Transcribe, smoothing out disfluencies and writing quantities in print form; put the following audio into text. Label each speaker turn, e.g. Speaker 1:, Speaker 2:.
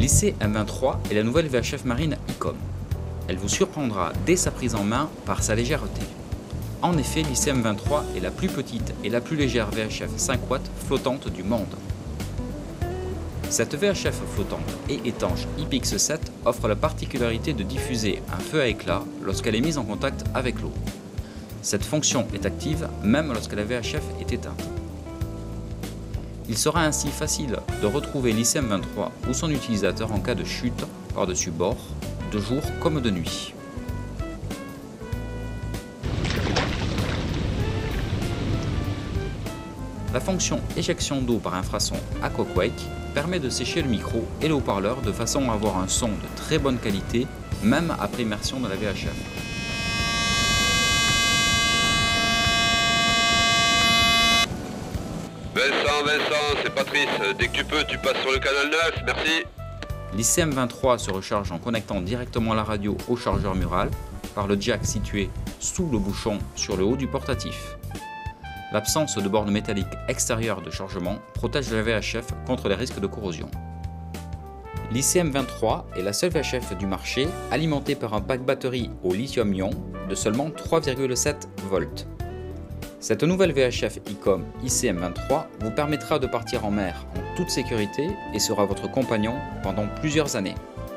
Speaker 1: L'IC-M23 est la nouvelle VHF marine ICOM. Elle vous surprendra dès sa prise en main par sa légèreté. En effet, l'IC-M23 est la plus petite et la plus légère VHF 5 watts flottante du monde. Cette VHF flottante et étanche IPX7 offre la particularité de diffuser un feu à éclat lorsqu'elle est mise en contact avec l'eau. Cette fonction est active même lorsque la VHF est éteinte. Il sera ainsi facile de retrouver l'IC-M23 ou son utilisateur en cas de chute par-dessus bord, de jour comme de nuit. La fonction éjection d'eau par infrason Aquaquake permet de sécher le micro et le haut-parleur de façon à avoir un son de très bonne qualité, même après immersion dans la VHF.
Speaker 2: Vincent, c'est Patrice. Dès que tu peux, tu passes sur le canal 9, merci.
Speaker 1: L'IC-M23 se recharge en connectant directement la radio au chargeur mural par le jack situé sous le bouchon sur le haut du portatif. L'absence de borne métallique extérieure de chargement protège la VHF contre les risques de corrosion. L'IC-M23 est la seule VHF du marché alimentée par un pack batterie au lithium-ion de seulement 3,7 volts. Cette nouvelle VHF ICOM IC-M23 vous permettra de partir en mer en toute sécurité et sera votre compagnon pendant plusieurs années.